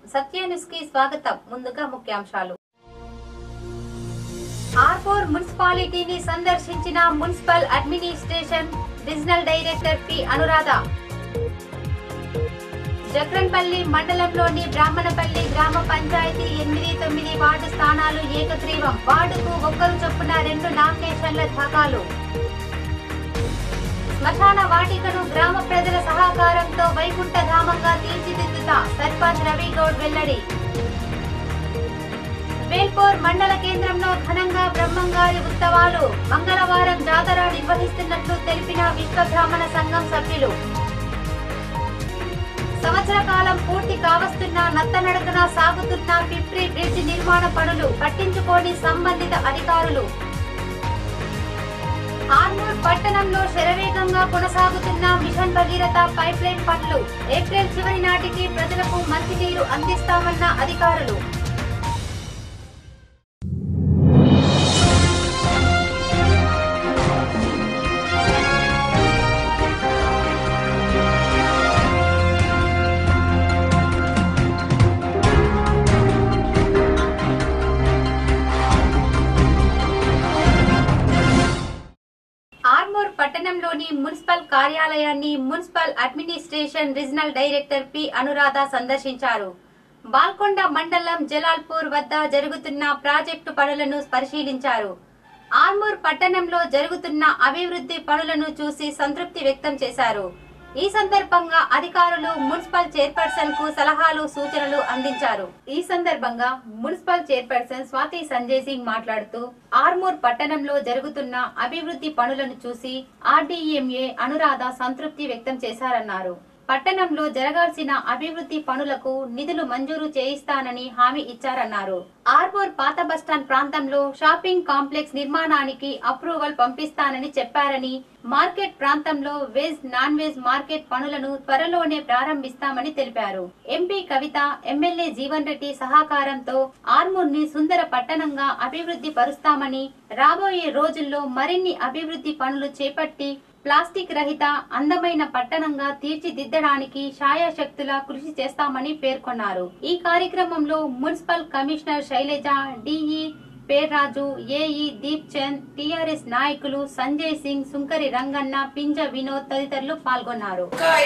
సత్య news కి స్వాగతం. ముందుగా ముఖ్యాంశాలు. ఆర్మూర్ మున్సిపాలిటీని సందర్శించిన municipal administration regional director P Anuradha. Jakranpally మండలంలోని బ్రాహ్మణపల్లి గ్రామ పంచాయతీ 8-9 వార్డు స్థానాలు ఏకగ్రీవం. వార్డుకు ఒక్కరు చొప్పున 2 నామినేషన్ల దాఖలు. శ్మశాన వాటికను గ్రామ ప్రజల సహకారంతో వైకుంఠ ధామంగా తీర్చిదిద్దుతా సర్పంచ్ రవిగౌడ్ వెల్లడి. వేల్పూర్ మండల కేంద్రంలో ఘనంగా బ్రహ్మంగారి ఉత్సవాలు. మంగళవారం జాతర నిర్వహిస్తున్నట్లు తెలిపిన విశ్వబ్రాహ్మణ సంఘం సభ్యులు. సంవత్సర కాలం పూర్తి కావస్తున్న నత్తనడకన సాగుతున్న పిప్రి బ్రిడ్జ్ నిర్మాణ పనులు పట్టించుకోని సంబంధిత అధికారులు. ఆర్మూర్ పట్టణంలో శరవేగంగా కొనసాగుతున్న మిషన్ భగీరథ పైప్ లైన్ పనులు. ఏప్రిల్ చివరి నాటికి ప్రజలకు మంచినీరు అందిస్తామన్న అధికారులు. ఆర్మూర్ పట్టణంలోని మున్సిపల్ కార్యాలయాన్ని municipal administration regional director P Anuradha సందర్శించారు. బాల్కొండ మండలం జలాల్పూర్ వద్ద జరుగుతున్న ప్రాజెక్టు పనులను పరిశీలించారు. ఆర్మూర్ పట్టణంలో జరుగుతున్న అభివృద్ధి పనులను చూసి సంతృప్తి వ్యక్తం చేశారు. ఈ సందర్భంగా అధికారులు మున్సిపల్ చైర్పర్సన్ కు సలహాలు సూచనలు అందించారు. ఈ సందర్భంగా మున్సిపల్ చైర్పర్సన్ స్వాతి సంజయ్ సింగ్ మాట్లాడుతూ ఆర్మూర్ పట్టణంలో జరుగుతున్న అభివృద్ధి పనులను చూసి ఆర్డీఎంఏ అనురాధ సంతృప్తి వ్యక్తం చేశారన్నారు. పట్టణంలో జరగాల్సిన అభివృద్ధి పనులకు నిధులు మంజూరు చేయిస్తానని హామీ ఇచ్చారన్నారు. ఆర్మూర్ పాత బస్టాండ్ ప్రాంతంలో షాపింగ్ కాంప్లెక్స్ నిర్మాణానికి అప్రూవల్ పంపిస్తానని చెప్పారని, మార్కెట్ ప్రాంతంలో వెజ్ నాన్ వెజ్ మార్కెట్ పనులను త్వరలోనే ప్రారంభిస్తామని తెలిపారు. ఎంపీ కవిత, ఎమ్మెల్యే జీవన్ రెడ్డి సహకారంతో ఆర్మూర్ ని సుందర పట్టణంగా అభివృద్ధి పరుస్తామని, రాబోయే రోజుల్లో మరిన్ని అభివృద్ధి పనులు చేపట్టి ప్లాస్టిక్ రహిత అందమైన పట్టణంగా తీర్చిదిద్దడానికి శాయశక్తులా కృషి చేస్తామని పేర్కొన్నారు. ఈ కార్యక్రమంలో municipal commissioner Shailaja, DE Perraju, AE Deep Chand, TRS నాయకులు సంజయ్ సింగ్, సుంకరి రంగన్న, పింజ వినోద్ తదితరులు పాల్గొన్నారు.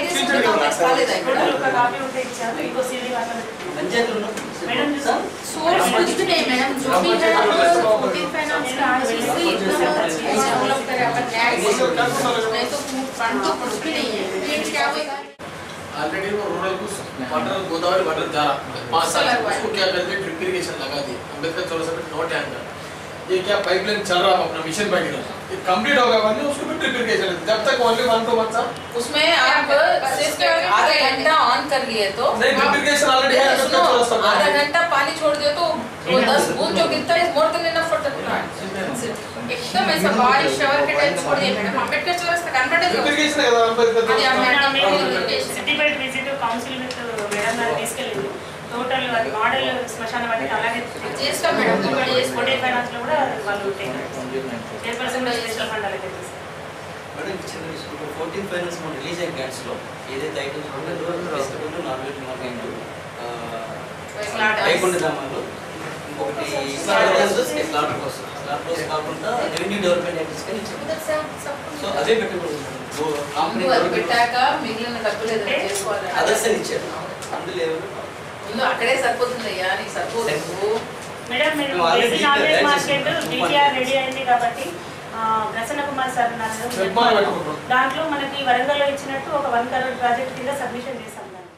ऑलरेडी वो रूरल को वाटर गोदावरी वाटर जा रहा 5 साल उसको क्या करते ड्रिप इरिगेशन लगा दी अंबेडकर चौराहा पे नो टैंकर ये क्या पाइपलाइन चल रहा है अपना मिशन भगीरथ ये कंप्लीट होगा बाद में उसको भी ड्रिप इरिगेशन जब तक ओनली 1 to 1 साल उसमें आप सिर्फ आधा घंटा ऑन कर लिए तो नहीं ड्रिप इरिगेशन ऑलरेडी है आधा घंटा पानी छोड़ दिया तो वो 10 बूंद जो गिरता है more than enough for the plant एकदम ऐसा बारिश शवर के टाइम छोड़ दिए मैडम अंबेडकर चौराहा से कन्वर्ट ड्रिप इरिगेशन है अंबेडकर सिटी बैठ विजिट काउंसिल विद मैडम గారు తీసుకెళ్ళింది టోటల్ మోడల్ శ్మశాన వాటికి అలాగే చేస్తా మేడం కోటే ఫైనాన్స్ లో కూడా వాళ్ళు చైర్పర్సన్ స్పెషల్ ఫండ్ అలాగే మేడం చిన్న విషయం 14 ఫైనాన్స్ మన రిలీజ్ అయిన గ్రాంట్స్ లో ఏదైతే ఐటమ్స్ ఉన్నాయో ఫెస్టివల్ నార్వేట్ మార్కెట్ వైకుంఠ ధామాలు ఇంకొకటి స్లాటర్ కోసం స్లాటర్ కాకుండా రెవెన్యూ డెవలప్మెంట్ యాక్టివిటీస్ కి సో అదే పెట్టుకోవాలి కంపెనీ పెట్టాక మిగిలిన డబ్బులు ఏదైనా చేసుకోవాలి అదర్స్ ఇచ్చారు అందులో ముందు అక్కడే సరిపోతుందయ్యా నీకు సరిపోదు మేడం మీరు నార్వేజ్ మార్కెట్ డిటిఆర్ రెడీ అయింది కాబట్టి ప్రసన్న కుమార్ సార్ దాంట్లో మనకి వరంగల్లో ఇచ్చినట్టు ఒక 1 crore ప్రాజెక్ట్ కింద సబ్మిషన్ చేశాం.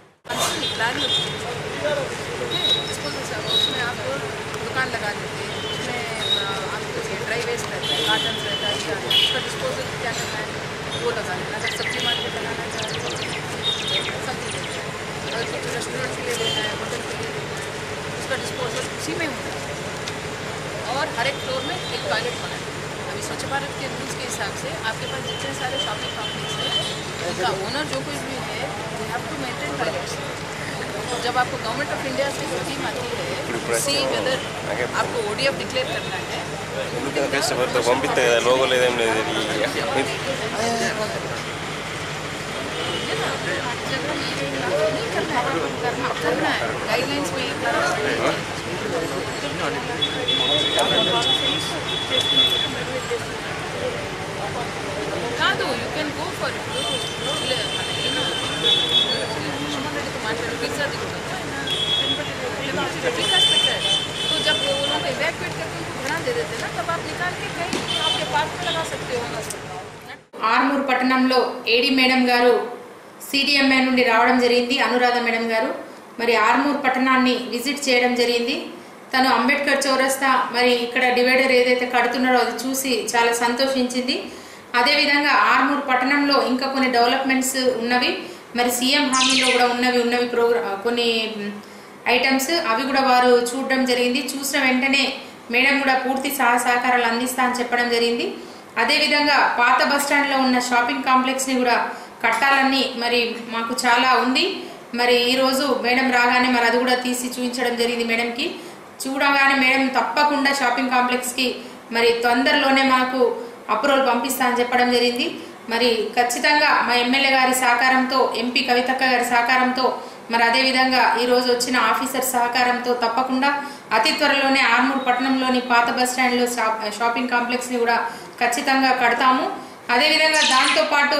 दुकान लगा देते हैं उसमें आपको ड्राई वेस्ट रहता है कार्टन रहता है उसका डिस्पोजल क्या करना है वो लगा देना. अगर सब्जी मार्केट लगाना चाहते हैं सब्जी देते हैं, अगर कुछ रेस्टोरेंट के लिए देना है, होटल के लिए देना है, उसका डिस्पोजल उसी में होता है. और हर एक फ्लोर में एक टॉयलेट होना है. अभी स्वच्छ भारत के रूल्स के हिसाब से आपके पास जितने सारे शॉपिंग कॉम्प्लेक्स है उनका ओनर जो कोई भी है they have to maintain toilets. जब आपको गवर्नमेंट ऑफ इंडिया से स्कीम आती है सी वेदर आपको ओडीएफ डिक्लेयर करना है तो पंपिते लोगो लेदेम లేదు जगह नहीं करना करना है गाइडलाइंस में కాదు you can go for it మాట్లాడు పిజ్జాది కూడా विकास పెట్టారు तो जब वो लोग इवैक्यूएट करके उनको घड़ा दे देते ना तब आप निकाल के कहीं आपके पार्क में लगा सकते हो ఆర్మూర్ పట్టణంలో ఏడీ మేడం గారు సిడిఎంఏ నుండి రావడం జరిగింది. అనురాధ మేడం గారు మరి ఆర్మూర్ పట్టణాన్ని విజిట్ చేయడం జరిగింది. తను అంబేద్కర్ చౌరస్తా మరి ఇక్కడ డివైడర్ ఏదైతే కడుతున్నారో అది చూసి చాలా సంతోషించింది. అదేవిధంగా ఆర్మూర్ పట్టణంలో ఇంకా కొన్ని డెవలప్మెంట్స్ ఉన్నవి, మరి సీఎం హామీలో కూడా ఉన్నవి కొన్ని ఐటమ్స్ అవి కూడా వారు చూడడం జరిగింది. చూసిన వెంటనే మేడం కూడా పూర్తి సహకారాలు అందిస్తా అని చెప్పడం జరిగింది. అదేవిధంగా పాత బస్టాండ్లో ఉన్న షాపింగ్ కాంప్లెక్స్ని కూడా కట్టాలని మరి మాకు చాలా ఉంది. మరి ఈరోజు మేడం రాగానే మరి అది కూడా తీసి చూపించడం జరిగింది. మేడంకి చూడగానే మేడం తప్పకుండా షాపింగ్ కాంప్లెక్స్కి మరి తొందరలోనే మాకు అప్రూవల్ పంపిస్తా అని చెప్పడం జరిగింది. మరి ఖచ్చితంగా మా ఎమ్మెల్యే గారి సహకారంతో, ఎంపీ కవితక్క గారి సహకారంతో, మరి అదేవిధంగా ఈరోజు వచ్చిన ఆఫీసర్ సహకారంతో తప్పకుండా అతి త్వరలోనే ఆర్మూర్ పట్టణంలోని పాత బస్టాండ్లో షాపింగ్ కాంప్లెక్స్ని కూడా ఖచ్చితంగా కడతాము. అదేవిధంగా దాంతోపాటు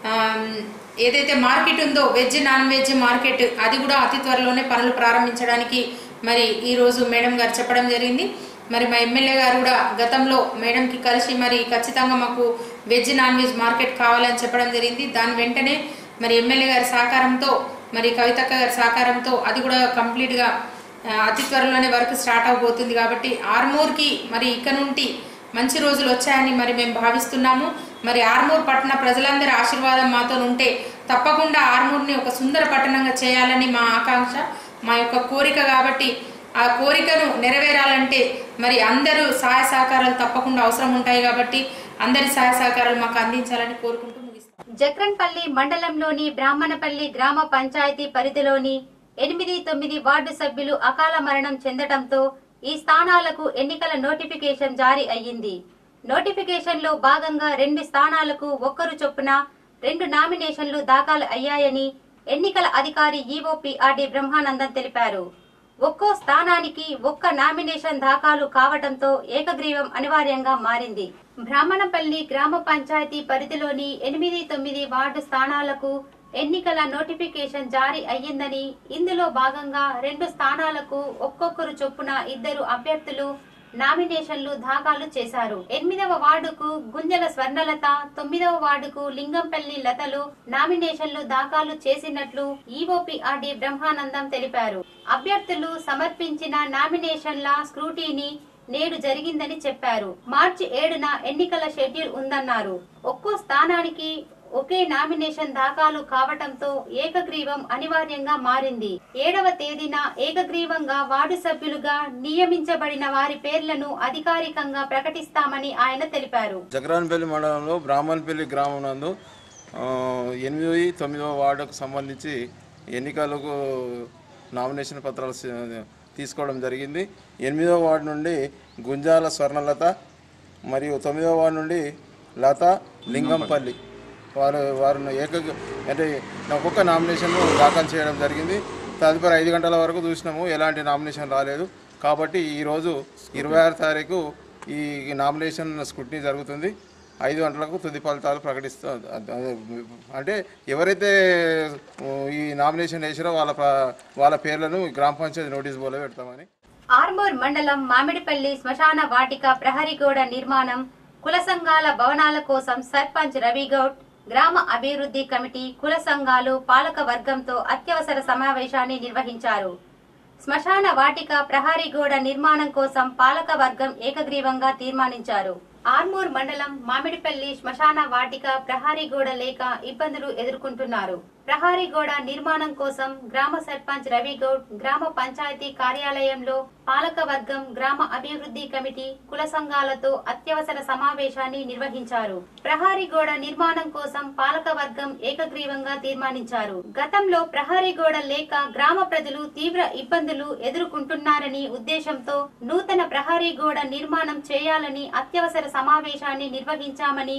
ఏదైతే మార్కెట్ ఉందో వెజ్ నాన్ వెజ్ మార్కెట్ అది కూడా అతి త్వరలోనే పనులు ప్రారంభించడానికి మరి ఈరోజు మేడం గారు చెప్పడం జరిగింది. మరి మా ఎమ్మెల్యే గారు కూడా గతంలో మేడంకి కలిసి మరి ఖచ్చితంగా మాకు వెజ్ నాన్ వెజ్ మార్కెట్ కావాలని చెప్పడం జరిగింది. దాని వెంటనే మరి ఎమ్మెల్యే గారి సహకారంతో మరి కవితక్క గారి సహకారంతో అది కూడా కంప్లీట్గా అతి త్వరలోనే వర్క్ స్టార్ట్ అవబోతుంది. కాబట్టి ఆర్మూర్కి మరి ఇక్కడ నుండి మంచి రోజులు వచ్చాయని మరి మేము భావిస్తున్నాము. మరి ఆర్మూర్ పట్టణ ప్రజలందరి ఆశీర్వాదం మాతో ఉంటే తప్పకుండా ఆర్మూర్ని ఒక సుందర పట్టణంగా చేయాలని మా ఆకాంక్ష, మా యొక్క కోరిక. కాబట్టి ఆ కోరికను నెరవేరాలంటే మరి అందరూ సహాయ సహకారాలు తప్పకుండా అవసరం ఉంటాయి. కాబట్టి అందరి సహాయ సహకారాలు మాకు అందించాలని కోరుకుంటూ ముగిస్తాం. జక్రన్పల్లి మండలంలోని బ్రాహ్మణపల్లి గ్రామ పంచాయతీ పరిధిలోని 8-9 వార్డు సభ్యులు అకాల మరణం చెందడంతో ఈ స్థానాలకు ఎన్నికల నోటిఫికేషన్ జారీ అయ్యింది. నోటిఫికేషన్ లో భాగంగా 2 స్థానాలకు ఒక్కరు చొప్పున 2 నామినేషన్లు దాఖలు అయ్యాయని ఎన్నికల అధికారి ఈవో పిఆర్డి బ్రహ్మానందం తెలిపారు. ఒక్కో స్థానానికి 1 నామినేషన్ దాఖలు కావడంతో ఏకగ్రీవం అనివార్యంగా మారింది. బ్రాహ్మణపల్లి గ్రామ పంచాయతీ పరిధిలోని 8-9 వార్డు స్థానాలకు ఎన్నికల నోటిఫికేషన్ జారీ అయ్యిందని, ఇందులో భాగంగా 2 స్థానాలకు ఒక్కొక్కరు చొప్పున 2 అభ్యర్థులు నామినేషన్లు దాఖలు చేశారు. 8వ వార్డుకు గుంజల స్వర్ణలత, 9వ వార్డుకు లింగంపల్లి లతలు నామినేషన్లు దాఖలు చేసినట్లు ఈఓపీఆర్డి బ్రహ్మానందం తెలిపారు. అభ్యర్థులు సమర్పించిన నామినేషన్ల స్క్రూటీని నేడు జరిగిందని చెప్పారు. మార్చి 7న ఎన్నికల షెడ్యూల్ ఉందన్నారు. ఒక్కో స్థానానికి ఒకే నామినేషన్ దాఖలు కావటంతో ఏకగ్రీవం అనివార్యంగా మారింది. 7వ తేదీన ఏకగ్రీవంగా వార్డు సభ్యులుగా నియమించబడిన వారి పేర్లను అధికారికంగా ప్రకటిస్తామని ఆయన తెలిపారు. జక్రాన్పల్లి మండలంలో బ్రాహ్మణపల్లి గ్రామం నందు 8-9వ వార్డుకు సంబంధించి ఎన్నికలకు నామినేషన్ పత్రాలు తీసుకోవడం జరిగింది. 8వ వార్డు నుండి గుంజాల స్వర్ణలత మరియు 9వ వార్డు నుండి లత లింగంపల్లి వారిని అంటే ఒక్కొక్క నామినేషన్ దాఖలు చేయడం జరిగింది. తదుపరి 5 గంటల వరకు చూసినాము, ఎలాంటి నామినేషన్ రాలేదు. కాబట్టి ఈరోజు 26 తారీఖు ఈ నామినేషన్ స్క్రూటినీ జరుగుతుంది. 5 గంటలకు తుది ఫలితాలు ప్రకటిస్తాం. అంటే ఎవరైతే ఈ నామినేషన్ వేసారో వాళ్ళ పేర్లను గ్రామ పంచాయతీ నోటీస్ బోర్డులో పెడతామని. ఆర్మూర్ మండలం మామిడిపల్లి శ్మశాన వాటిక ప్రహరీ గోడ నిర్మాణం, కుల సంఘాల భవనాల కోసం సర్పంచ్ రవిగౌడ్, గ్రామ అభివృద్ధి కమిటీ, కుల సంఘాలు, పాలక వర్గంతో అత్యవసర సమావేశాన్ని నిర్వహించారు. శ్మశాన వాటిక ప్రహరీ గోడ నిర్మాణం కోసం పాలక వర్గం ఏకగ్రీవంగా తీర్మానించారు. ఆర్మూర్ మండలం మామిడిపల్లి శ్మశాన వాటిక ప్రహరీ గోడ లేక ఇబ్బందులు ఎదుర్కొంటున్నారు. ప్రహరీ గోడ నిర్మాణం కోసం గ్రామ సర్పంచ్ రవిగౌడ్ గ్రామ పంచాయతీ కార్యాలయంలో పాలక వర్గం, గ్రామ అభివృద్ధి కమిటీ, కుల సంఘాలతో అత్యవసర సమావేశాన్ని నిర్వహించారు. ప్రహరీ గోడ నిర్మాణం కోసం పాలక వర్గం ఏకగ్రీవంగా తీర్మానించారు. గతంలో ప్రహరీ గోడ లేక గ్రామ ప్రజలు తీవ్ర ఇబ్బందులు ఎదుర్కొంటున్నారని ఉద్దేశంతో నూతన ప్రహరీ గోడ నిర్మాణం చేయాలని అత్యవసర సమావేశాన్ని నిర్వహించామని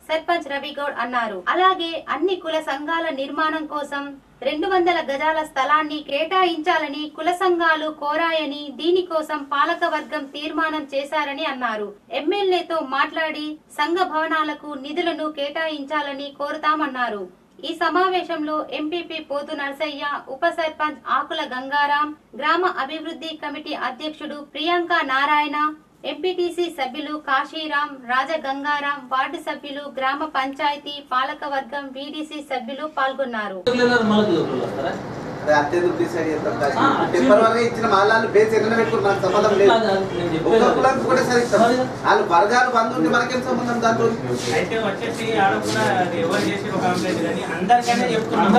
సర్పంచ్ రవిగౌడ్ అన్నారు. అలాగే అన్ని కుల సంఘాల నిర్మాణం కోసం 200 గజాల స్థలాన్ని కేటాయించాలని కుల సంఘాలు కోరాయని, దీనికోసం పాలకవర్గం తీర్మానం చేశారని అన్నారు. ఎమ్మెల్యేతో మాట్లాడి సంఘ భవనాలకు నిధులను కేటాయించాలని కోరుతామన్నారు. ఈ సమావేశంలో ఎంపీపీ పోతు నర్సయ్య, ఉప సర్పంచ్ ఆకుల గంగారాం, గ్రామ అభివృద్ధి కమిటీ అధ్యక్షుడు ప్రియాంక నారాయణ, ఎంపీటీసీ సభ్యులు కాశీరాం, రాజగంగారాం, వార్డు సభ్యులు, గ్రామ పంచాయతీ పాలకవర్గం, వీడీసీ సభ్యులు పాల్గొన్నారు. ఇచ్చిన మాలాలు బేస్ ఎన్న పెట్టుకున్నారు సంబంధం లేదు. ఒక్క కులానికి కూడా సరే వాళ్ళు వర్గాలు బంధు ఉంటే మనకేం సంబంధం దాంట్లో? అయితే వచ్చేసి ఆడకుండా ఎవరు చేసి ఒక కంప్లైంట్ కానీ అందరికైనా చెప్తున్నారు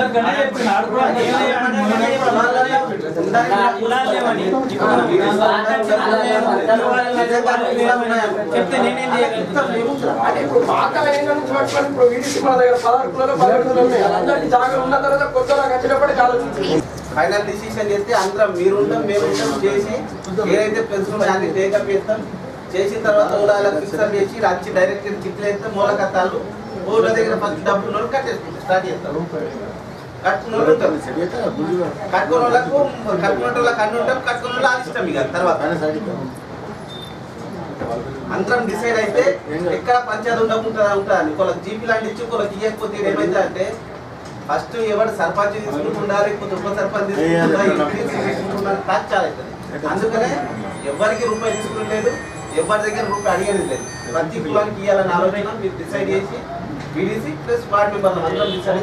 చెప్తే నేనేం చేయగలుగుతాను? ఇప్పుడు మాకు ఇప్పుడు వీడిసి మన దగ్గర 16 కులాలు 17 కులాలు ఉన్నాయి. అందరికీ జాగా ఉన్న తర్వాత కొత్త వచ్చినప్పటికీ ఆలోచించి ఫైనల్ డిసిషన్ చేస్తే అందరం మీరుంటాం మేముంటాం చేసి ఏదైతే పెన్షన్ దాన్ని టేకప్ చేస్తాం. చేసిన తర్వాత ఊళ్ళకి ఫిక్సర్ చేసి వచ్చి డైరెక్ట్ చిట్లు వేస్తే మూలకత్తాలు ఊళ్ళ దగ్గర ఫస్ట్ డబ్బులు కట్టేసుకుంటాం. స్టార్ట్ చేస్తాం. కట్టుకున్న వాళ్ళు ఉంటాం, కట్టుకున్న వాళ్ళకు కట్టుకున్నట్టు అన్ని ఉంటాం, కట్టుకున్న వాళ్ళు ఆదిష్టం. ఇక తర్వాత అందరం డిసైడ్ అయితే ఎక్కడ పంచాయతీ ఉండకుంటుందా ఉంటుంది. కొలకు జీపీ లాంటి ఇచ్చి కొలకు ఇవ్వకపోతే ఏమైతే అంటే ఫస్ట్ ఎవరు సర్పంచ్ తీసుకుంటుండాలి, ఉప సర్పంచ్ తీసుకుంటున్నారు, ఖర్చు చాలా అవుతుంది. అందుకనే ఎవరికి రూపాయి తీసుకులేదు, ఎవరి దగ్గర రూపాయి అడిగేది లేదు. ప్రతి కులానికి ఇవ్వాలని ఆలోచన మీరు డిసైడ్ చేసి వీడీసీ ప్లస్ వార్డు మెంబర్లు అందరం డిసైడ్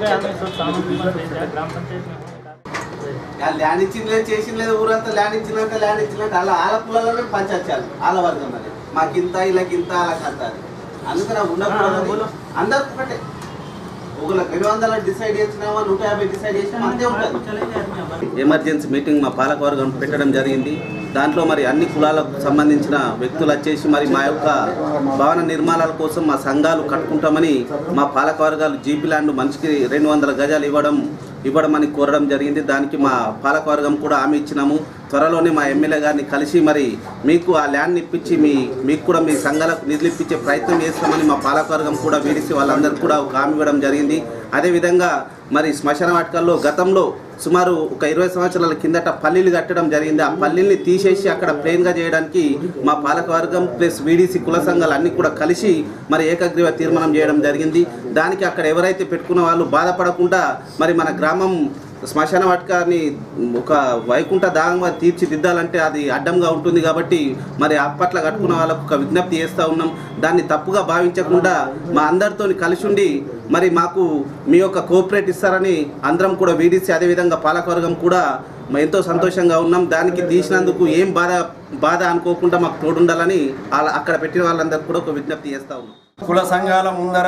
ల్యాండ్ ఇచ్చింది లేదు, చేసింది లేదు. ఊరంతా ల్యాండ్ ఇచ్చినాక అలా ఆల కులాలనే పంచాయతీ వాళ్ళ వర్గం అది మాకు ఇంత ఇలాకింత అలా కంత. అందుకని ఉండకూడదు. అందరికి ఒకటే ఒకళ్ళకి 200 డిసైడ్ చేసినామా 150 డిసైడ్ చేసినా అంతే ఉంటుంది. ఎమర్జెన్సీ మీటింగ్ మా పాలకవర్గం పెట్టడం జరిగింది. దాంట్లో మరి అన్ని కులాలకు సంబంధించిన వ్యక్తులు వచ్చేసి మరి మా యొక్క భవన నిర్మాణాల కోసం మా సంఘాలు కట్టుకుంటామని మా పాలకవర్గాలు జీపీ ల్యాండ్ మనిషికి 200 గజాలు ఇవ్వడమని కోరడం జరిగింది. దానికి మా పాలకవర్గం కూడా హామీ ఇచ్చినాము. త్వరలోనే మా ఎమ్మెల్యే గారిని కలిసి మరి మీకు ఆ ల్యాండ్ ఇప్పించి మీకు కూడా మీ సంఘాలకు నిధులు ఇప్పించే ప్రయత్నం చేస్తామని మా పాలకవర్గం కూడా వీడిసి వాళ్ళందరికీ కూడా ఒక హామీ ఇవ్వడం జరిగింది. అదేవిధంగా మరి శ్మశాన వాటికల్లో గతంలో సుమారు ఒక 20 సంవత్సరాల కిందట పల్లీలు కట్టడం జరిగింది. ఆ పల్లీల్ని తీసేసి అక్కడ ప్లెయిన్గా చేయడానికి మా పాలకవర్గం ప్లస్ వీడీసీ కుల సంఘాలు అన్నీ కూడా కలిసి మరి ఏకగ్రీవ తీర్మానం చేయడం జరిగింది. దానికి అక్కడ ఎవరైతే పెట్టుకున్న వాళ్ళు బాధపడకుండా మరి మన గ్రామం శ్మశాన వాటికని ఒక వైకుంఠ దాగంగా తీర్చిదిద్దాలంటే అది అడ్డంగా ఉంటుంది. కాబట్టి మరి అప్పట్లో కట్టుకున్న వాళ్ళకు ఒక విజ్ఞప్తి చేస్తూ ఉన్నాం. దాన్ని తప్పుగా భావించకుండా మా అందరితో కలిసి ఉండి మరి మాకు మీ యొక్క కోఆపరేట్ ఇస్తారని అందరం కూడా వీడీసీ అదేవిధంగా పాలకవర్గం కూడా ఎంతో సంతోషంగా ఉన్నాం. దానికి తీసినందుకు ఏం బాధ అనుకోకుండా మాకు తోడుండాలని అక్కడ పెట్టిన వాళ్ళందరికీ కూడా ఒక విజ్ఞప్తి చేస్తూ ఉన్నాం. కుల సంఘాల ముందర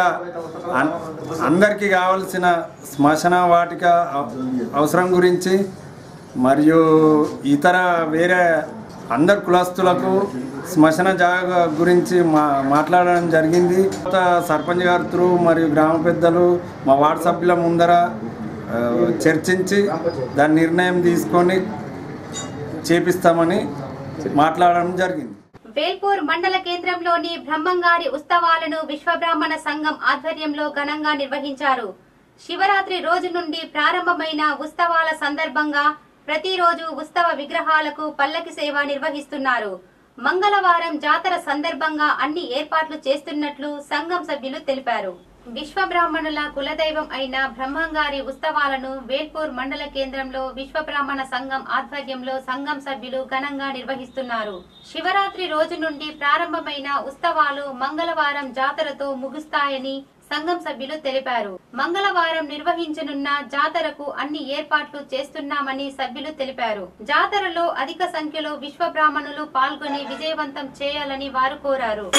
అందరికీ కావాల్సిన శ్మశాన వాటిక అవసరం గురించి మరియు ఇతర వేరే అందరు కులస్తులకు శ్మశాన జాగా గురించి మాట్లాడడం జరిగింది. సర్పంచ్ గారు త్రూ మరియు గ్రామ పెద్దలు మా వార్డు సభ్యుల ముందర చర్చించి దాని నిర్ణయం తీసుకొని చేపిస్తామని మాట్లాడడం జరిగింది. వేల్పూర్ మండల కేంద్రంలోని బ్రహ్మంగారి ఉత్సవాలను విశ్వబ్రాహ్మణ సంఘం ఆధ్వర్యంలో ఘనంగా నిర్వహించారు. శివరాత్రి రోజు నుండి ప్రారంభమైన ఉత్సవాల సందర్భంగా ప్రతిరోజు ఉత్సవ విగ్రహాలకు పల్లకి సేవ నిర్వహిస్తున్నారు. మంగళవారం జాతర సందర్భంగా అన్ని ఏర్పాట్లు చేస్తున్నట్లు సంఘం సభ్యులు తెలిపారు. విశ్వబ్రాహ్మణుల కులదైవం అయిన బ్రహ్మంగారి ఉత్సవాలను వేల్పూర్ మండల కేంద్రంలో విశ్వబ్రాహ్మణ సంఘం ఆధ్వర్యంలో సంఘం సభ్యులు ఘనంగా నిర్వహిస్తున్నారు. శివరాత్రి రోజు నుండి ప్రారంభమైన ఉత్సవాలు మంగళవారం జాతరతో ముగుస్తాయని సంఘం సభ్యులు తెలిపారు. మంగళవారం నిర్వహించనున్న జాతరకు అన్ని ఏర్పాట్లు చేస్తున్నామని సభ్యులు తెలిపారు. జాతరలో అధిక సంఖ్యలో విశ్వ బ్రాహ్మణులు పాల్గొని విజయవంతం చేయాలని వారు కోరారు.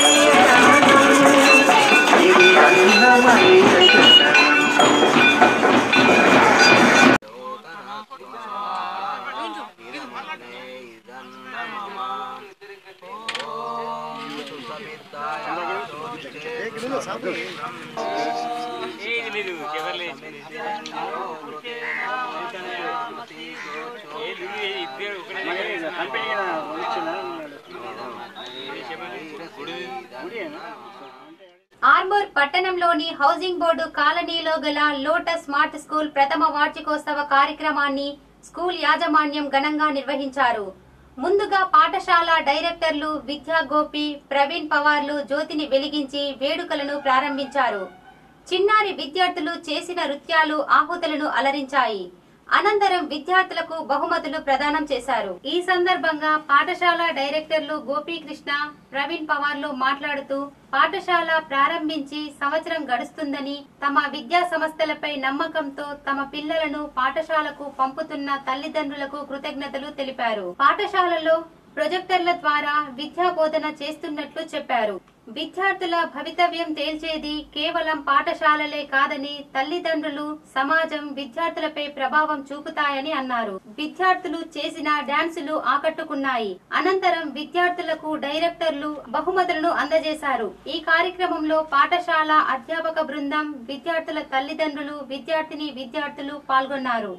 ఆర్మూర్ పట్టణంలోని హౌసింగ్ బోర్డు కాలనీలో గల లోటస్ స్మార్ట్ స్కూల్ ప్రథమ వార్షికోత్సవ కార్యక్రమాన్ని స్కూల్ యాజమాన్యం ఘనంగా నిర్వహించారు. ముందుగా పాఠశాల డైరెక్టర్లు విద్యా గోపి, ప్రవీణ్ పవార్లు జ్యోతిని వెలిగించి వేడుకలను ప్రారంభించారు. చిన్నారి విద్యార్థులు చేసిన నృత్యాలు ఆహుతులను అలరించాయి. అనంతరం విద్యార్థులకు బహుమతులు ప్రదానం చేశారు. ఈ సందర్భంగా పాఠశాల డైరెక్టర్లు గోపీకృష్ణ, ప్రవీణ్ పవార్లు మాట్లాడుతూ పాఠశాల ప్రారంభించి సంవత్సరం గడుస్తుందని, తమ విద్యా సంస్థలపై నమ్మకంతో తమ పిల్లలను పాఠశాలకు పంపుతున్న తల్లిదండ్రులకు కృతజ్ఞతలు తెలిపారు. పాఠశాలలో ప్రొజెక్టర్ల ద్వారా విద్యా బోధన చేస్తున్నట్లు చెప్పారు. విద్యార్థుల భవితవ్యం తేల్చేది కేవలం పాఠశాలలే కాదని, తల్లిదండ్రులు, సమాజం విద్యార్థులపై ప్రభావం చూపుతాయని అన్నారు. విద్యార్థులు చేసిన డాన్సులు ఆకట్టుకున్నాయి. అనంతరం విద్యార్థులకు డైరెక్టర్లు బహుమతులను అందజేశారు. ఈ కార్యక్రమంలో పాఠశాల అధ్యాపక బృందం, విద్యార్థుల తల్లిదండ్రులు, విద్యార్థులు పాల్గొన్నారు.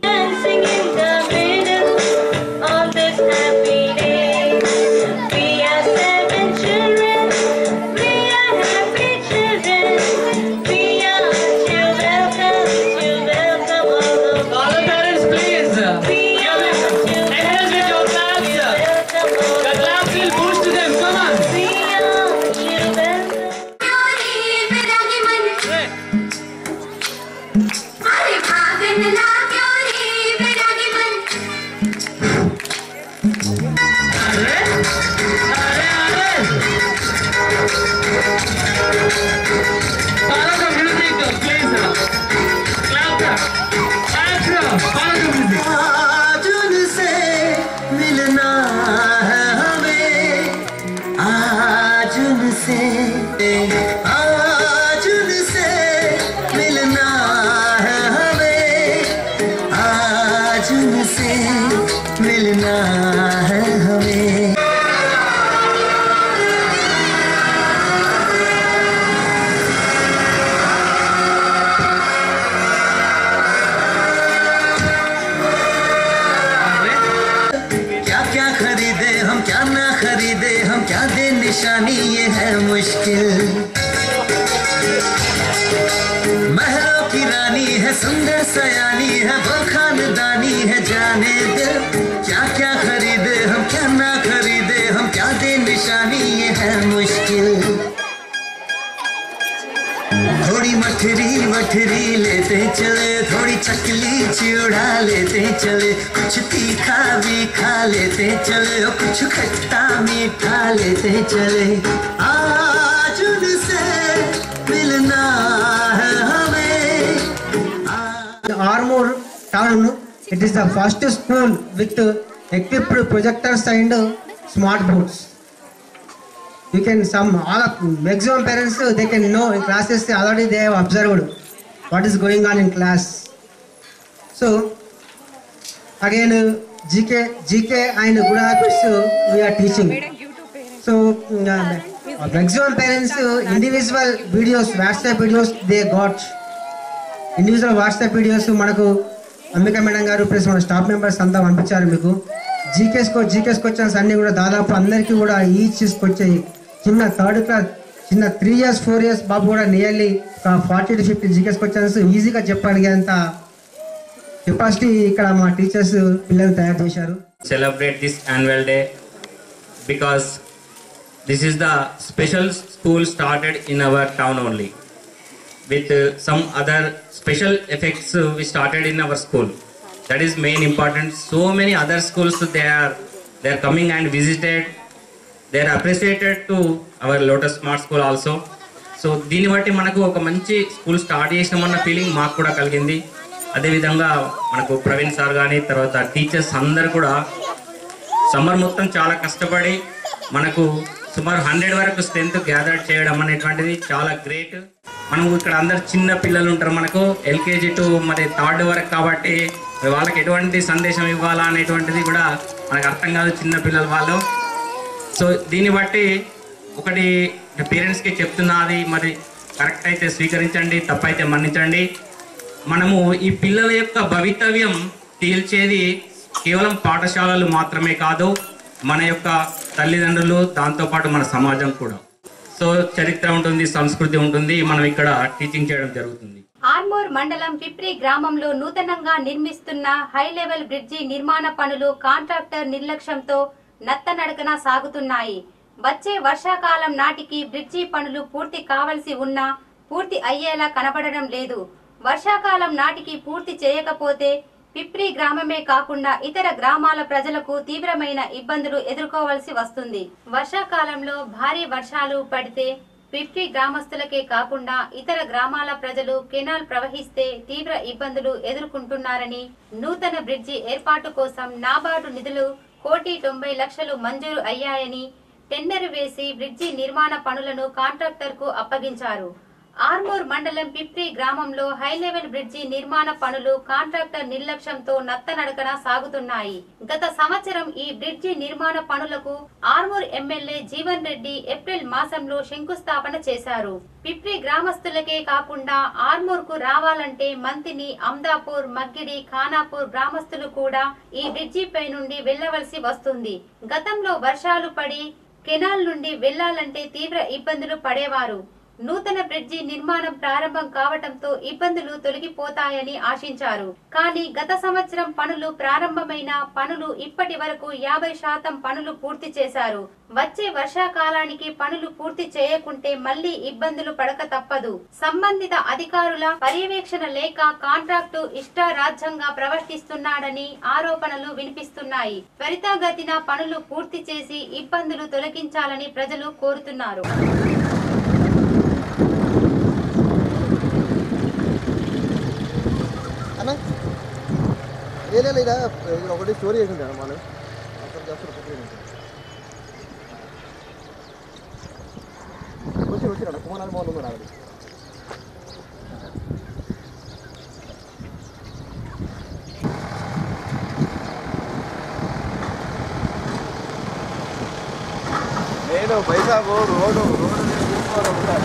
निशानी ये है मुश्किल, महरों की रानी है, सुंदर सयानी है, वो खानदानी है, जाने दिल क्या क्या खरीदे हम, क्या ना खरीदे हम, क्या दे निशानी ये है मुश्किल। थोड़ी मठरी मठरी लेते चले, थोड़ी चकली चिड़ा लेते चले, कुछ तीखा भी खा लेते चले, और कुछ खट्टा मीठा लेते चले। आज उनसे मिलना है हमें। Armour town, it is the first school with equipped projectors and smart boards. You can all of maximum parents they can know in classes already they have observed what is going on in class. So again GK and good habits we are teaching. So maximum parents individual videos, WhatsApp videos they got. Individual WhatsApp videos మనకు Ambika madam గారు plus మన staff members అంతా పంపించారు. మీకు GK's questions అన్ని కూడా దాదాపు అందరికీ కూడా ఈచ్ వచ్చాయి. చిన్న థర్డ్ క్లాస్, చిన్న 3 years 4 years బాబు కూడా నియర్లీ 40 to 50 జీకేస్ క్వశ్చన్స్ ఈజీగా చెప్పగలిగేంత కెపాసిటీ ఇక్కడ మా టీచర్స్ పిల్లలు తయారు చేశారు. Celebrate this annual day because this is the special school started in our town only. With some other special effects we started in our school. That is main important. So many other schools they are coming and visited. They are appreciated to our Lotus Smart School also. So దీని బట్టి మనకు ఒక మంచి school start చేసినామన్న feeling మాకు కూడా కలిగింది. అదేవిధంగా మనకు ప్రవీణ్ సార్ కానీ తర్వాత టీచర్స్ అందరు కూడా సమ్మర్ మొత్తం చాలా కష్టపడి మనకు సుమారు 100 వరకు స్ట్రెంత్ గ్యాదర్ చేయడం అనేటువంటిది చాలా గ్రేట్. మనం ఇక్కడ అందరు చిన్న పిల్లలు ఉంటారు, మనకు LKG టు మరి 3rd వరకు, కాబట్టి వాళ్ళకి ఎటువంటి సందేశం ఇవ్వాలా అనేటువంటిది కూడా మనకు అర్థం కాదు, చిన్న పిల్లలు వాళ్ళు. సో దీన్ని బట్టి ఒకటి పేరెంట్స్కి చెప్తున్నది, మరి కరెక్ట్ అయితే స్వీకరించండి, తప్పైతే మన్నించండి. మనము ఈ పిల్లల యొక్క భవితవ్యం తీల్చేది కేవలం పాఠశాలలు మాత్రమే కాదు, మన యొక్క తల్లిదండ్రులు, దాంతోపాటు మన సమాజం కూడా. సో చరిత్ర ఉంటుంది, సంస్కృతి ఉంటుంది, మనం ఇక్కడ టీచింగ్ చేయడం జరుగుతుంది. ఆర్మూర్ మండలం పిప్రి గ్రామంలో నూతనంగా నిర్మిస్తున్న హై లెవెల్ బ్రిడ్జి నిర్మాణ పనులు కాంట్రాక్టర్ నిర్లక్ష్యంతో నత్తనడకన సాగుతున్నాయి. వచ్చే వర్షాకాలం నాటికి బ్రిడ్జి పనులు పూర్తి కావలసి ఉన్నా పూర్తి అయ్యేలా కనబడడం లేదు. వర్షాకాలం నాటికి పూర్తి చేయకపోతే పిప్రి గ్రామమే కాకుండా ఇతర గ్రామాల ప్రజలకు తీవ్రమైన ఇబ్బందులు ఎదుర్కోవాల్సి వస్తుంది. వర్షాకాలంలో భారీ వర్షాలు పడితే పిప్రి గ్రామస్తులకే కాకుండా ఇతర గ్రామాల ప్రజలు కెనాల్ ప్రవహిస్తే తీవ్ర ఇబ్బందులు ఎదుర్కొంటున్నారని, నూతన బ్రిడ్జి ఏర్పాటు కోసం నాబార్డు నిధులు 1,90,00,000 మంజూరు అయ్యాయని టెండర్ వేసి బ్రిడ్జి నిర్మాణ పనులను కాంట్రాక్టర్ కు అప్పగించారు. ఆర్మూర్ మండలం పిప్రి గ్రామంలో హై లెవెల్ బ్రిడ్జి నిర్మాణ పనులు కాంట్రాక్టర్ నిర్లక్ష్యంతో నత్తనడకన సాగుతున్నాయి. గత సంవత్సరం ఈ బ్రిడ్జి నిర్మాణ పనులకు ఆర్మూర్ ఎమ్మెల్యే జీవన్ రెడ్డి ఏప్రిల్ మాసంలో శంకుస్థాపన చేశారు. పిప్రి గ్రామస్తులకే కాకుండా ఆర్మూర్ కు రావాలంటే మంతిని, అమ్దాపూర్, మగ్గిడి, ఖానాపూర్ గ్రామస్తులు కూడా ఈ బ్రిడ్జి పై నుండి వెళ్లవలసి వస్తుంది. గతంలో వర్షాలు పడి కెనాల్ నుండి వెళ్లాలంటే తీవ్ర ఇబ్బందులు పడేవారు. నూతన బ్రిడ్జి నిర్మాణం ప్రారంభం కావటంతో ఇబ్బందులు తొలగిపోతాయని ఆశించారు. కానీ గత సంవత్సరం పనులు ప్రారంభమైన పనులు ఇప్పటి వరకు 50% పనులు పూర్తి చేశారు. వచ్చే వర్షాకాలానికి పనులు పూర్తి చేయకుంటే మళ్లీ ఇబ్బందులు పడక తప్పదు. సంబంధిత అధికారుల పర్యవేక్షణ లేక కాంట్రాక్టు ఇష్టారాజ్యంగా ప్రవర్తిస్తున్నాడని ఆరోపణలు వినిపిస్తున్నాయి. త్వరితగతిన పనులు పూర్తి చేసి ఇబ్బందులు తొలగించాలని ప్రజలు కోరుతున్నారు. ఒకటి స్టోరీ చేసింటాను మనం వచ్చినాడు కుమార్ మోహన్ ఉన్నాడు. ఆవిడ నేను బైసాగు రోడ్డు చూసుకోవాలి.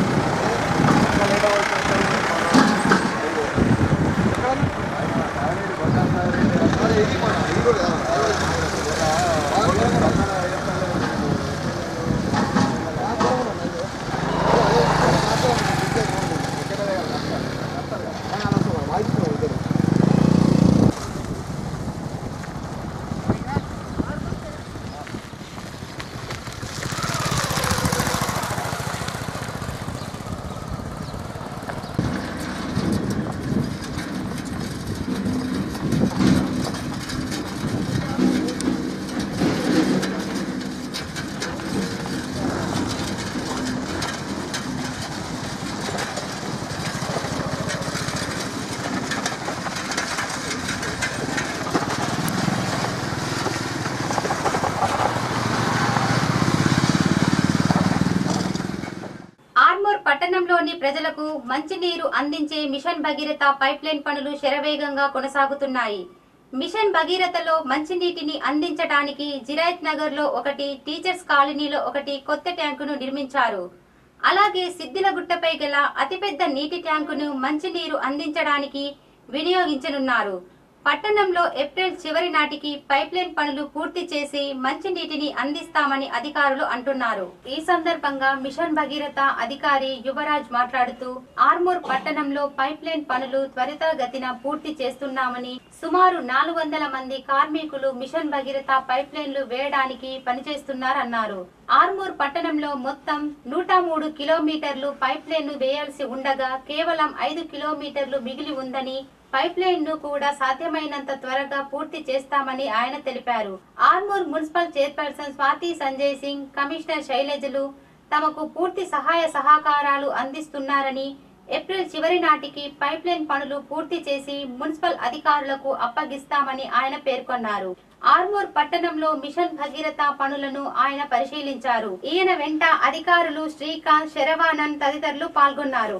పట్టణంలోని ప్రజలకు మంచినీరు అందించే మిషన్ భగీరథ పైప్లైన్ పనులు శరవేగంగా కొనసాగుతున్నాయి. మిషన్ భగీరథలో మంచినీటిని అందించడానికి జిరాయత్ నగర్ లో ఒకటి, టీచర్స్ కాలనీలో ఒకటి కొత్త ట్యాంకును నిర్మించారు. అలాగే సిద్దిలగుట్టపై గల అతిపెద్ద నీటి ట్యాంకును మంచినీరు అందించడానికి వినియోగించనున్నారు. పట్టణంలో ఏప్రిల్ చివరి నాటికి పైప్లైన్ పనులు పూర్తి చేసి మంచినీటిని అందిస్తామని అధికారులు అంటున్నారు. ఈ సందర్భంగా మిషన్ భగీరథ అధికారి యువరాజ్ మాట్లాడుతూ ఆర్మూర్ పట్టణంలో పైప్లైన్ పనులు త్వరితగతిన పూర్తి చేస్తున్నామని, సుమారు 400 మంది కార్మికులు మిషన్ భగీరథ పైప్లైన్లు వేయడానికి పనిచేస్తున్నారన్నారు. ఆర్మూర్ పట్టణంలో మొత్తం 103 కిలోమీటర్లు పైప్లైన్ ను వేయాల్సి ఉండగా కేవలం 5 కిలోమీటర్లు మిగిలి ఉందని, పైప్లైన్ ను కూడా సాధ్యమైనంత త్వరగా పూర్తి చేస్తామని ఆయన తెలిపారు. Armoor municipal chairperson Swathi Sanjay Singh, commissioner శైలజలు తమకు పూర్తి సహాయ సహకారాలు అందిస్తున్నారని, ఏప్రిల్ చివరి నాటికి పైప్లైన్ పనులు పూర్తి చేసి మున్సిపల్ అధికారులకు అప్పగిస్తామని ఆయన పేర్కొన్నారు. ఆర్మూర్ పట్టణంలో మిషన్ భగీరథ పనులను ఆయన పరిశీలించారు. ఈయన వెంట అధికారులు శ్రీకాంత్, శరవానంద్ తదితరులు పాల్గొన్నారు.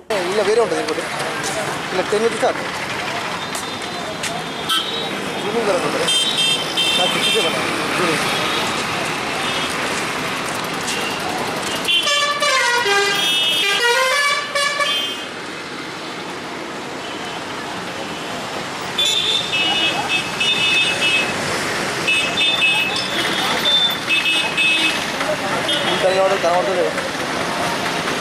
కనబడుతుంది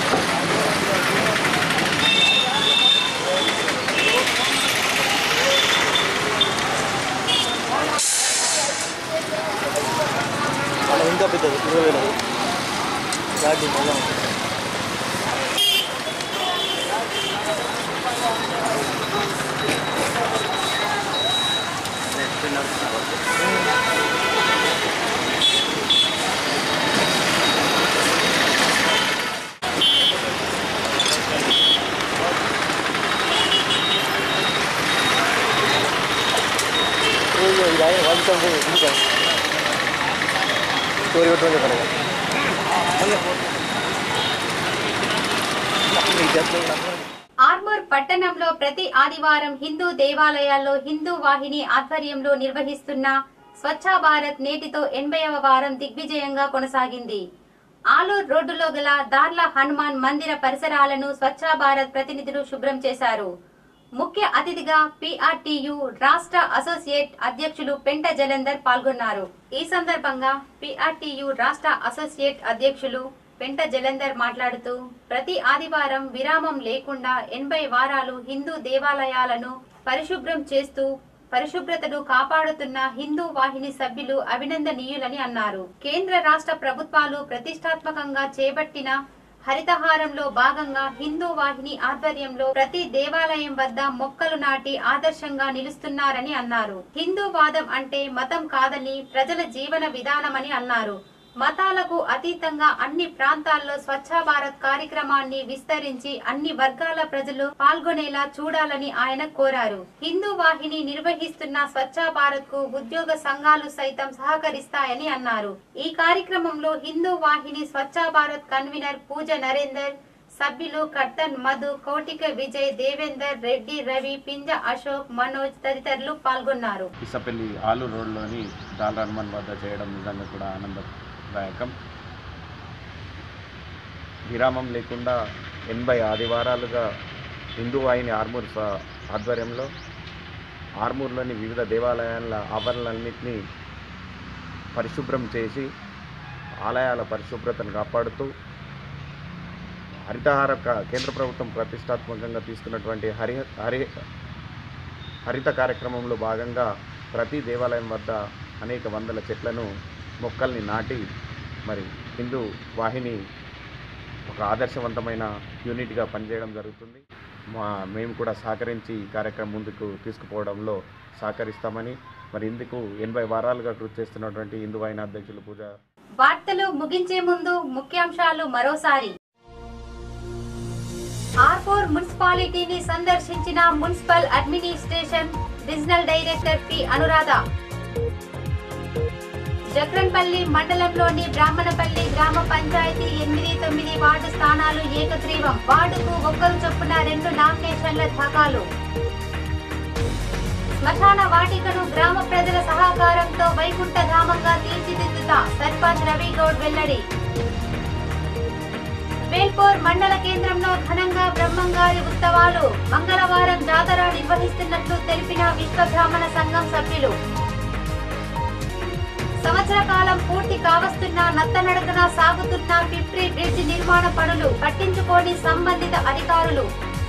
ఆర్మూర్ పట్టణంలో ప్రతి ఆదివారం హిందూ దేవాలయాల్లో హిందూ వాహిని ఆధ్వర్యంలో నిర్వహిస్తున్న స్వచ్ఛ భారత్ నేటితో 80వ వారం దిగ్విజయంగా కొనసాగింది. ఆలూర్ రోడ్డులో గల దార్ల హనుమాన్ మందిర పరిసరాలను స్వచ్ఛ భారత్ ప్రతినిధులు శుభ్రం చేశారు. ముఖ్య అతిథిగా PRTU రాష్ట్ర అసోసియేట్ అధ్యక్షులు పెంట జలంధర్ పాల్గొన్నారు. ఈ సందర్భంగా PRTU రాష్ట్ర అసోసియేట్ అధ్యక్షులు పెంట జలంధర్ మాట్లాడుతూ ప్రతి ఆదివారం విరామం లేకుండా 80 వారాలు హిందూ దేవాలయాలను పరిశుభ్రం చేస్తూ పరిశుభ్రతను కాపాడుతున్న హిందూ వాహిని సభ్యులు అభినందనీయులని అన్నారు. కేంద్ర రాష్ట్ర ప్రభుత్వాలు ప్రతిష్టాత్మకంగా చేపట్టిన హరితహారంలో భాగంగా హిందూ వాహిని ఆధ్వర్యంలో ప్రతి దేవాలయం వద్ద మొక్కలు నాటి ఆదర్శంగా నిలుస్తున్నారని అన్నారు. హిందూ వాదం అంటే మతం కాదని ప్రజల జీవన విధానమని అన్నారు. మతాలకు అతీతంగా అన్ని ప్రాంతాల్లో స్వచ్ఛ భారత్ కార్యక్రమాన్ని విస్తరించి అన్ని వర్గాల ప్రజలు పాల్గొనేలా చూడాలని ఆయన కోరారు. హిందూ వాహిని నిర్వహిస్తున్న స్వచ్ఛ భారత్ కు ఉద్యోగ సంఘాలు సైతం సహకరిస్తాయని అన్నారు. ఈ కార్యక్రమంలో హిందూ వాహిని స్వచ్ఛ భారత్ కన్వీనర్ పూజ నరేందర్, సభ్యులు కర్తన్ మధు, కౌటిక విజయ్, దేవేందర్ రెడ్డి, రవి, పింజ అశోక్, మనోజ్ తదితరులు పాల్గొన్నారు. ఇసపల్లి ఆలూరు రోడ్లోని దాల్ హనుమాన్ వద్ద చేయడం నిజంగా కూడా ఆనందదాయకం. విరామం లేకుండా 80 ఆదివారాలుగా హిందూ వాహిని ఆర్మూర్ ఆధ్వర్యంలో ఆర్మూర్లోని వివిధ దేవాలయాల ఆవరణలన్నింటినీ పరిశుభ్రం చేసి ఆలయాల పరిశుభ్రతను కాపాడుతూ హరితహార కేంద్ర ప్రభుత్వం ప్రతిష్టాత్మకంగా తీసుకున్నటువంటి హరిత కార్యక్రమంలో భాగంగా ప్రతి దేవాలయం వద్ద అనేక వందల చెట్లను మొక్కల్ని నాటి మరి హిందూ వాహిని ఒక ఆదర్శవంతమైన యూనిట్గా పనిచేయడం జరుగుతుంది. మేము కూడా సహకరించి ఈ కార్యక్రమం ముందుకు తీసుకుపోవడంలో సహకరిస్తామని మరి ఇందుకు 80 వారాలుగా కృషి చేస్తున్నటువంటి హిందూ వాహిని అధ్యక్షులు పూజ. వార్తలు ముగించే ముందు ముఖ్యాంశాలు మరోసారి. ఆర్మూర్ మున్సిపాలిటీని సందర్శించిన municipal administration regional director P. Anuradha. Jakranpally మండలంలోని బ్రాహ్మణపల్లి గ్రామ పంచాయతీ 8-9 వార్డు స్థానాలు ఏకగ్రీవం. వార్డుకు ఒక్కరు చొప్పున 2 నామినేషన్ల దాఖలు. శ్మశాన వాటికను గ్రామ ప్రజల సహకారంతో వైకుంఠ ధామంగా తీర్చిదిద్దుతా సర్పంచ్ రవి గౌడ్ వెల్లడి. వేల్పూర్ మండల కేంద్రంలో ఘనంగా బ్రహ్మంగారి ఉత్సవాలు. మంగళవారం జాతర నిర్వహిస్తున్నట్లు తెలిపిన విశ్వ బ్రాహ్మణ సంఘం సభ్యులు. సంవత్సర కాలం పూర్తి కావస్తున్న నత్తనడకన సాగుతున్న పిప్రి బ్రిడ్జ్ నిర్మాణ పనులు పట్టించుకోని సంబంధిత అధికారులు.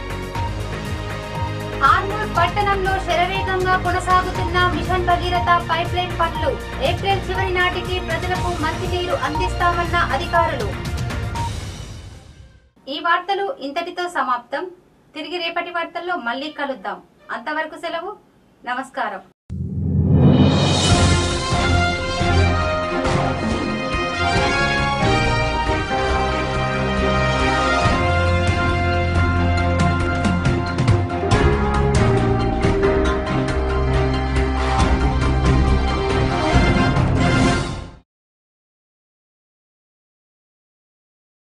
ఆర్మూర్ పట్టణంలో శరవేగంగా కొనసాగుతున్న మిషన్ భగీరథ పైప్ లైన్ పనులు. ఏప్రిల్ చివరి నాటికి ప్రజలకు మంచినీరు అందిస్తామన్న అధికారులు. ఈ వార్తలు ఇంతటితో సమాప్తం. తిరిగి రేపటి వార్తల్లో మళ్ళీ కలుద్దాం. అంతవరకు సెలవు. నమస్కారం.